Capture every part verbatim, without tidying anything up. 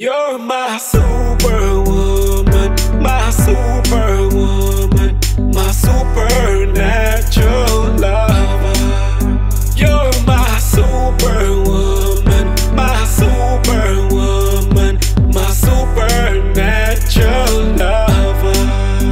You're my superwoman, my superwoman, my supernatural lover. You're my superwoman, my superwoman, my supernatural lover.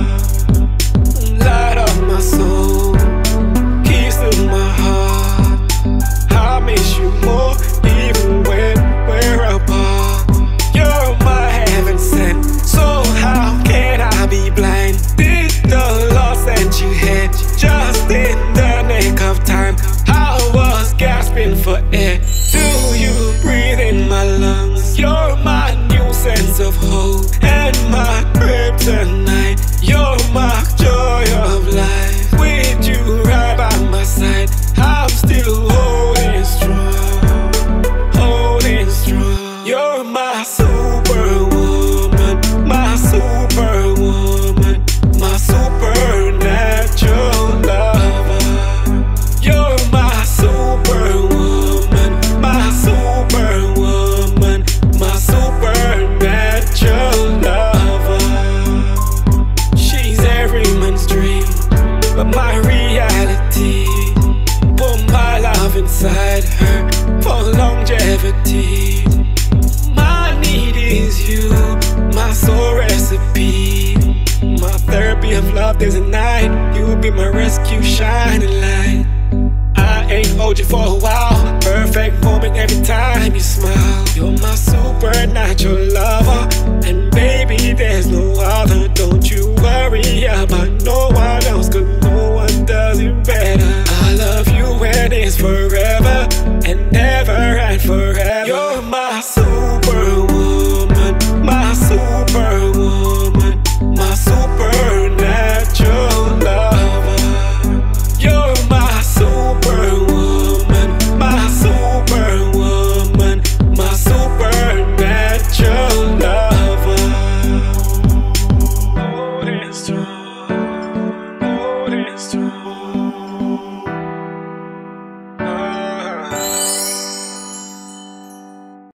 Light up my soul, keys to my heart. I miss you more even when we're apart. You're my heaven sent, so how can I be blind? Did the Lord send you here just in the nick of time? I was gasping for air. Do you breathe in my lungs? You're my new sense of hope and my kryptonite. You're my joy of life. With you right by my side, I'm still holding strong, holding strong. You're my superwoman, my superwoman, my supernatural lover. You're my superwoman, my superwoman, my supernatural lover. She's every man's dream, but my reality. Put my love inside her for longevity. My need is you, my soul recipe, my therapy of love days and night. You will be my rescue shining light. I ain't hold you for a while, girl.